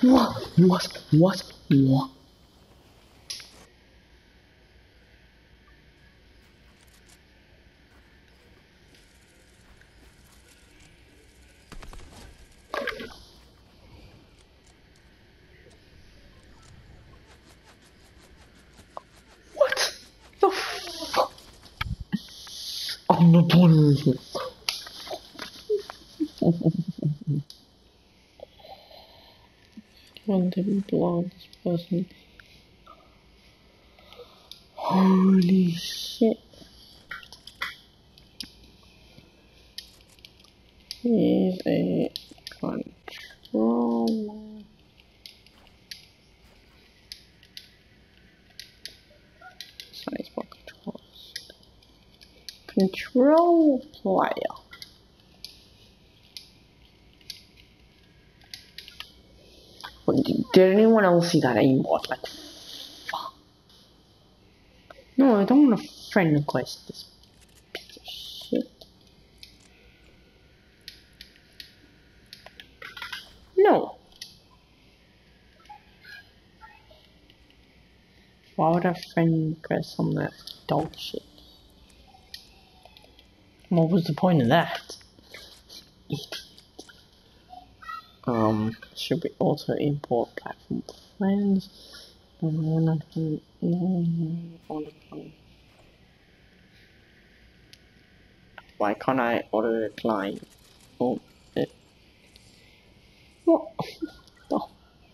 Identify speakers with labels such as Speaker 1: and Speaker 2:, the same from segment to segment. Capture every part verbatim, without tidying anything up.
Speaker 1: What? What? What? What? What the fuck? I'm not doing this. Want to blow this person. Holy shit. He's a controller. Sorry, for controllers. Control player. Wait, did, did anyone else see that aimbot? Like, fuck. No, I don't want to friend request this piece of shit. No. Why would I friend request some of that dog shit? What was the point of that? um, should we also import platform friends? No, not no, no, why can't I auto decline? Oh, it. What? Oh.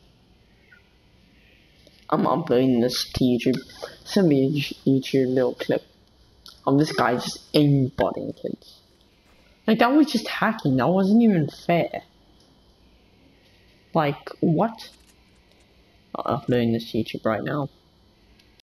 Speaker 1: I'm uploading this to YouTube. Send me a YouTube little clip of this guy just aimbotting kids. Like, that was just hacking. That wasn't even fair. Like, what? I'm uploading this to YouTube right now.